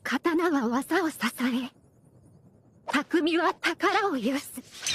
刀は技を支え、匠は宝を有す。